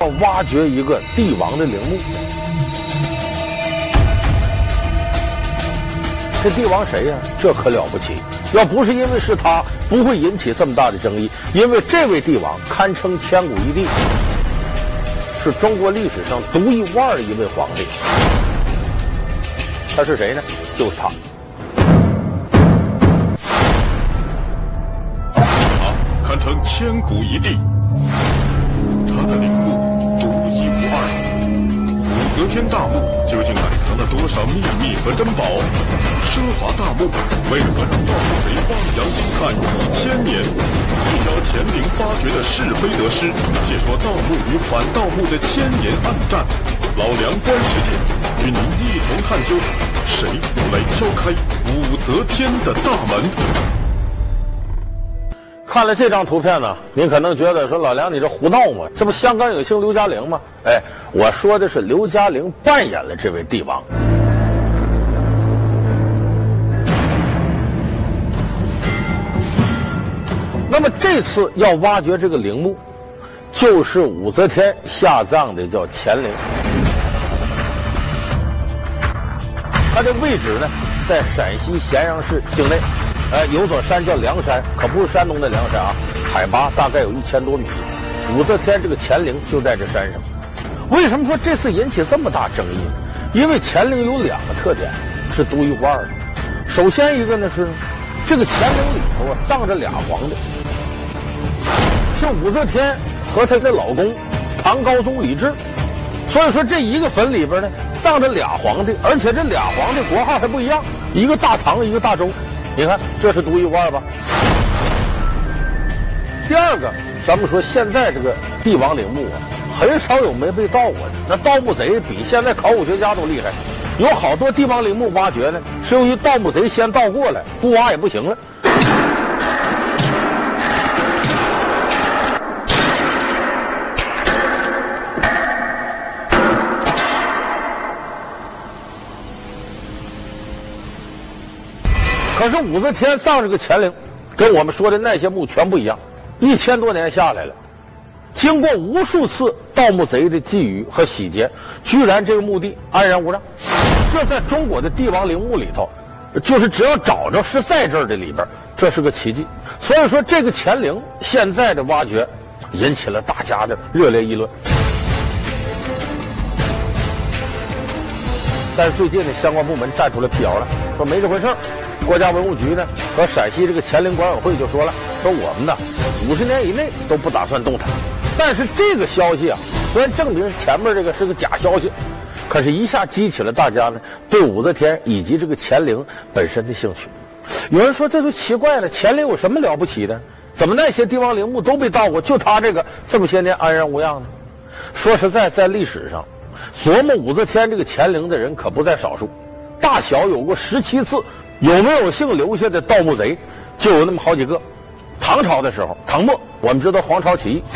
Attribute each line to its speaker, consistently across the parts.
Speaker 1: 要挖掘一个帝王的陵墓。这帝王谁呀？这可了不起！要不是因为是他，不会引起这么大的争议。因为这位帝王堪称千古一帝，是中国历史上独一无二的一位皇帝。他是谁呢？就是他。
Speaker 2: 他堪称千古一帝，他的陵墓独一无二。武则天大墓究竟埋藏了多少秘密和珍宝？奢华大墓为何让盗墓贼汪洋兴叹1000年？聚焦乾陵发掘的是非得失，解说盗墓与反盗墓的千年暗战。老梁观世界，与您一同探究谁来敲开武则天的大门。
Speaker 1: 看了这张图片呢，您可能觉得说老梁你这胡闹嘛，这不香港影星刘嘉玲吗？哎，我说的是刘嘉玲扮演了这位帝王。那么这次要挖掘这个陵墓，就是武则天下葬的叫乾陵。它的位置呢，在陕西咸阳市境内。有座山叫梁山，可不是山东的梁山啊，海拔大概有1000多米。武则天这个乾陵就在这山上。为什么说这次引起这么大争议呢？因为乾陵有2个特点是独一无二的。首先一个呢是这个乾陵里头啊葬着俩皇帝，是武则天和她的老公唐高宗李治。所以说这一个坟里边呢葬着俩皇帝，而且这俩皇帝国号还不一样，一个大唐，一个大周。你看，这是独一无二吧？第二个，咱们说现在这个帝王陵墓啊，很少有没被盗过的。那盗墓贼比现在考古学家都厉害，有好多帝王陵墓挖掘呢，是由于盗墓贼先盗过来，不挖也不行了。可是武则天葬这个乾陵，跟我们说的那些墓全不一样。1000多年下来了，经过无数次盗墓贼的觊觎和洗劫，居然这个墓地安然无恙。这在中国的帝王陵墓里头，就是只要找着是在这儿的里边，这是个奇迹。所以说，这个乾陵现在的挖掘引起了大家的热烈议论。但是最近呢，相关部门站出来辟谣了，说没这回事儿。国家文物局呢和陕西这个乾陵管委会就说了，说我们呢50年以内都不打算动弹。但是这个消息啊，虽然证明前面这个是个假消息，可是一下激起了大家呢对武则天以及这个乾陵本身的兴趣。有人说这就奇怪了，乾陵有什么了不起的？怎么那些帝王陵墓都被盗过，就他这个这么些年安然无恙呢？说实在，在历史上琢磨武则天这个乾陵的人可不在少数，大小有过17次。有没有幸留下的盗墓贼，就有那么好几个。唐朝的时候，唐末我们知道黄巢起义，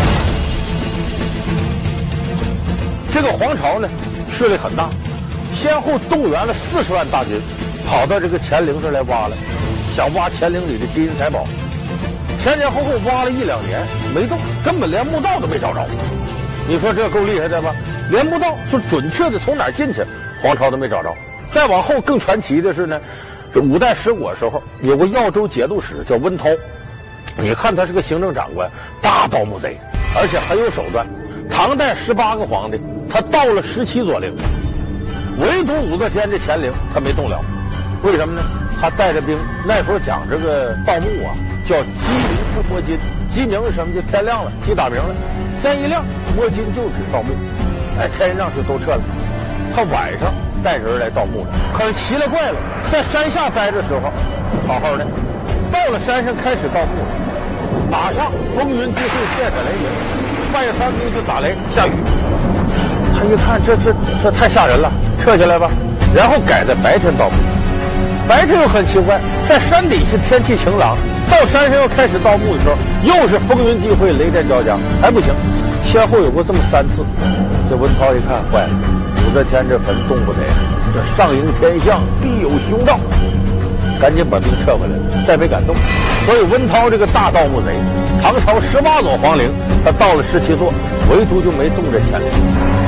Speaker 1: 这个黄巢呢势力很大，先后动员了40万大军，跑到这个乾陵这儿来挖了，想挖乾陵里的金银财宝。前后挖了1-2年没动，根本连墓道都没找着。你说这够厉害的吧？连墓道就准确的从哪儿进去，黄巢都没找着。再往后更传奇的是呢，这5代十国时候有个耀州节度使叫温韬，你看他是个行政长官，大盗墓贼，而且很有手段。唐代18个皇帝，他盗了17座陵，唯独武则天这乾陵他没动了。为什么呢？他带着兵，那时候讲这个盗墓啊，叫鸡鸣不摸金。鸡鸣是什么？就天亮了，鸡打鸣了，天一亮摸金就指盗墓，哎，天一亮就都撤了。他晚上带人来盗墓了，可是奇了怪了，在山下待的时候好好的，到了山上开始盗墓了，马上风云际会，电闪雷鸣，半夜3更就打雷下雨。他一看这太吓人了，撤下来吧。然后改在白天盗墓，白天又很奇怪，在山底下天气晴朗，到山上要开始盗墓的时候，又是风云际会，雷电交加，还不行，先后有过这么3次。这温韬一看坏了，武则天这坟动不得，这上迎天象必有凶兆，赶紧把兵撤回来了，再没敢动。所以温韬这个大盗墓贼，唐朝18座皇陵他到了17座，唯独就没动这乾陵。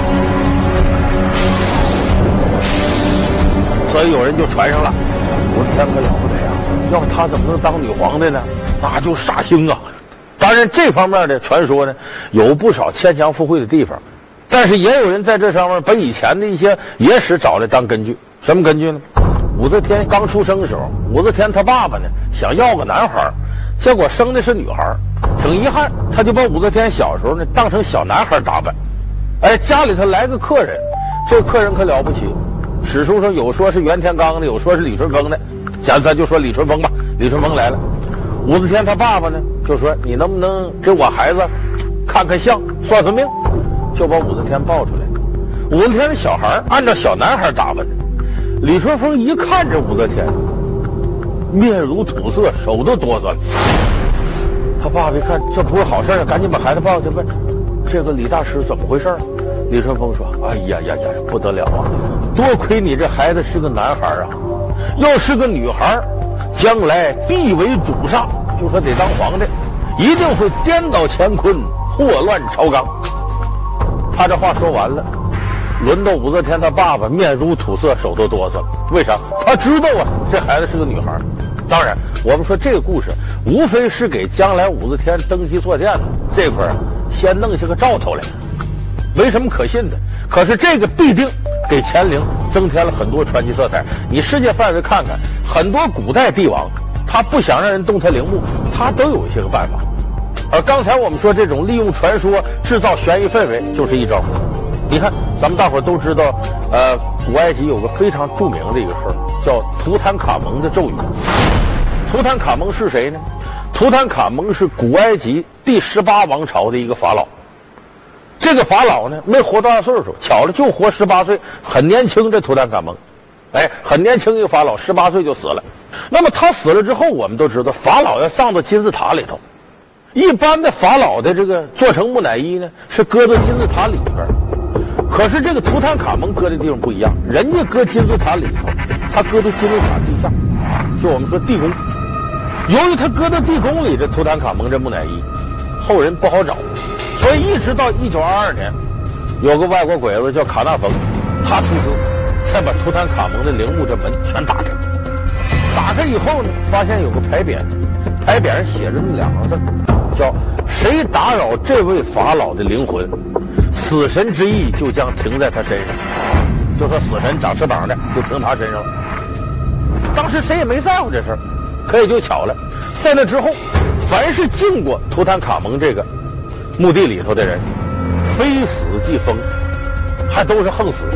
Speaker 1: 所以有人就传上了，武则天可了不得呀，要不他怎么能当女皇的呢？那就杀星啊！当然，这方面的传说呢，有不少牵强附会的地方，但是也有人在这上面把以前的一些野史找来当根据。什么根据呢？武则天刚出生的时候，武则天她爸爸呢想要个男孩，结果生的是女孩，挺遗憾，他就把武则天小时候呢当成小男孩打扮。哎，家里头来个客人，这个客人可了不起，史书上有说是袁天罡的，有说是李淳风的，咱就说李淳风吧。李淳风来了，武则天他爸爸呢就说：“你能不能给我孩子看看相，算算命？”就把武则天抱出来。武则天的小孩按照小男孩打扮的。李淳风一看这武则天，面如土色，手都哆嗦了。他爸爸一看这不是好事，赶紧把孩子抱去问这个李大师怎么回事。李淳风说：“哎呀呀呀，不得了啊！多亏你这孩子是个男孩啊，要是个女孩，将来必为主煞，就说得当皇帝，一定会颠倒乾坤，祸乱朝纲。”他这话说完了，轮到武则天他爸爸面如土色，手都哆嗦了。为啥？他知道啊，这孩子是个女孩。当然，我们说这个故事无非是给将来武则天登基坐殿这块先弄下个兆头来，没什么可信的。可是这个必定给乾陵增添了很多传奇色彩。你世界范围看看，很多古代帝王他不想让人动他陵墓，他都有一些个办法。而刚才我们说这种利用传说制造悬疑氛围就是一招。你看，咱们大伙都知道，古埃及有个非常著名的一个事儿，叫图坦卡蒙的咒语。图坦卡蒙是谁呢？图坦卡蒙是古埃及第18王朝的一个法老。这个法老呢，没活多大岁数，巧了就活18岁，很年轻。这图坦卡蒙，哎，很年轻一个法老，18岁就死了。那么他死了之后，我们都知道，法老要葬到金字塔里头。一般的法老的这个做成木乃伊呢，是搁到金字塔里边。可是这个图坦卡蒙搁的地方不一样，人家搁金字塔里头，他搁到金字塔地下，就我们说地宫。由于他搁到地宫里，这图坦卡蒙这木乃伊，后人不好找，所以一直到1922年，有个外国鬼子叫卡纳冯，他出资才把图坦卡蒙的陵墓这门全打开。打开以后呢，发现有个牌匾，牌匾上写着这么2行字，叫“谁打扰这位法老的灵魂，死神之意就将停在他身上”，就说死神长翅膀的就停他身上了。当时谁也没在乎这事儿，可也就巧了，在那之后，凡是进过图坦卡蒙这个墓地里头的人，非死即疯，还都是横死。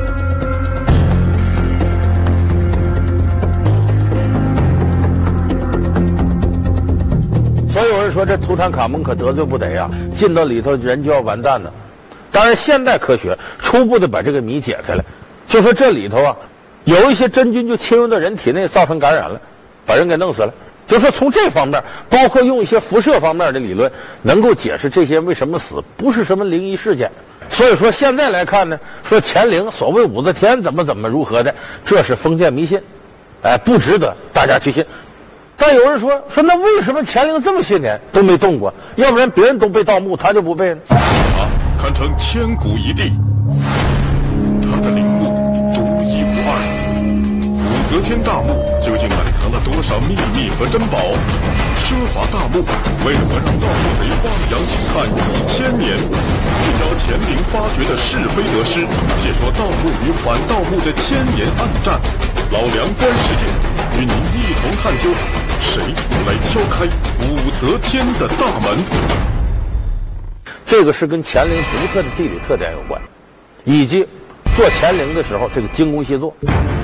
Speaker 1: 所以有人说这图坦卡蒙可得罪不得呀，进到里头人就要完蛋呢。当然，现代科学初步的把这个谜解开了，就说这里头啊，有一些真菌就侵入到人体内，造成感染了，把人给弄死了。就说从这方面，包括用一些辐射方面的理论，能够解释这些为什么死，不是什么灵异事件。所以说现在来看呢，说乾陵所谓武则天怎么如何的，这是封建迷信，哎，不值得大家去信。但有人说那为什么乾陵这么些年都没动过？要不然别人都被盗墓，他就不被呢？
Speaker 2: 他堪称千古一帝，他的陵墓独一无二。武则天大墓究竟埋藏了多少秘密和珍宝？奢华大墓为何让盗墓贼汪洋兴汉1000年？聚焦乾陵发掘的是非得失，解说盗墓与反盗墓的千年暗战。老梁观世界，与您一同探究，谁来敲开武则天的大门？
Speaker 1: 这个是跟乾陵独特的地理特点有关，以及做乾陵的时候这个精工细作。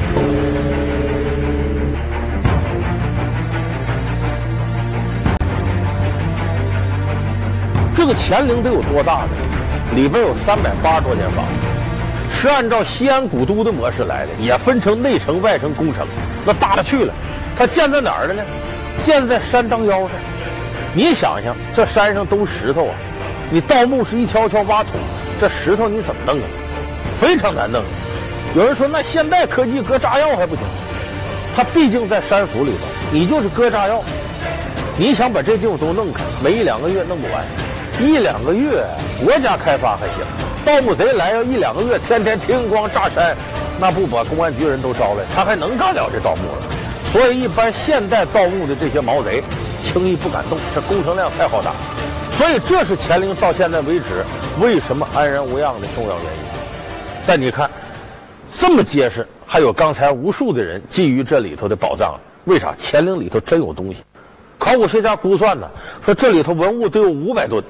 Speaker 1: 这个乾陵得有多大呢？里边有380多间房，是按照西安古都的模式来的，也分成内城、外城、宫城，那大了去了。它建在哪儿的呢？建在山当腰上。你想想，这山上都石头啊，你盗墓是一锹锹挖土，这石头你怎么弄啊？非常难弄。有人说，那现代科技搁炸药还不行？它毕竟在山府里头，你就是搁炸药，你想把这地方都弄开，没1-2个月弄不完。 1-2个月，国家开发还行，盗墓贼来要1-2个月，天天听光炸山，那不把公安局人都招来，他还能干了这盗墓了？所以一般现代盗墓的这些毛贼，轻易不敢动，这工程量太浩大。所以这是乾陵到现在为止为什么安然无恙的重要原因。但你看，这么结实，还有刚才无数的人觊觎这里头的宝藏，为啥？乾陵里头真有东西。考古学家估算呢，说这里头文物都有500吨。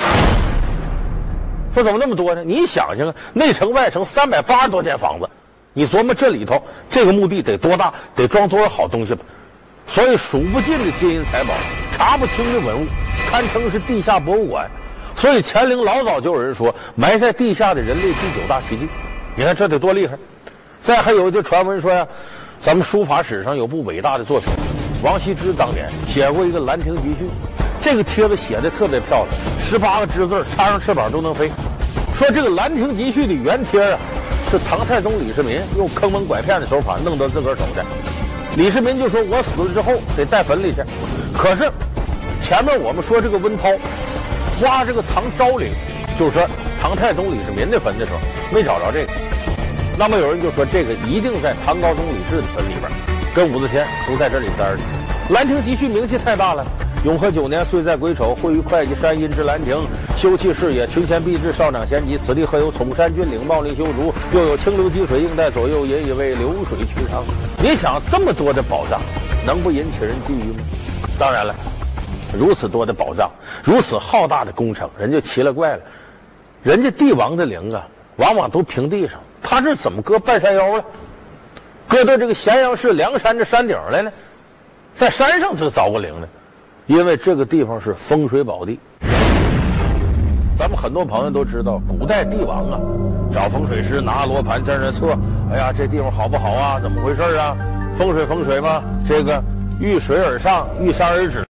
Speaker 1: 说怎么那么多呢？你想想啊，内城外城380多间房子，你琢磨这里头这个墓地得多大，得装多少好东西吧？所以数不尽的金银财宝，查不清的文物，堪称是地下博物馆。所以乾陵老早就有人说，埋在地下的人类第9大奇迹。你看这得多厉害！再还有的传闻说呀，咱们书法史上有部伟大的作品，王羲之当年写过一个《兰亭集序》，这个帖子写的特别漂亮，18个之字，插上翅膀都能飞。说这个《兰亭集序》的原帖啊，是唐太宗李世民用坑蒙拐骗的手法弄到自个儿手的。李世民就说：“我死了之后得带坟里去。”可是前面我们说这个温韬挖这个唐昭陵，就是说唐太宗李世民的坟的时候，没找着这个。那么有人就说这个一定在唐高宗李治的坟里边，跟武则天都在这里待着。《兰亭集序》名气太大了。永和9年，岁在癸丑，会于会稽山阴之兰亭，修葺视野，群贤毕至，少长咸集。此地何有崇山峻岭，茂林修竹，又有清流积水映带左右，也以为流水渠长。你想这么多的宝藏，能不引起人觊觎吗？当然了，如此多的宝藏，如此浩大的工程，人就奇了怪了。人家帝王的陵啊，往往都平地上，他这怎么搁半山腰了？搁到这个咸阳市梁山这山顶来呢？在山上这凿个陵呢？因为这个地方是风水宝地。咱们很多朋友都知道，古代帝王啊，找风水师拿罗盘在那测，哎呀，这地方好不好啊？怎么回事啊？风水嘛，这个遇水而上，遇山而止。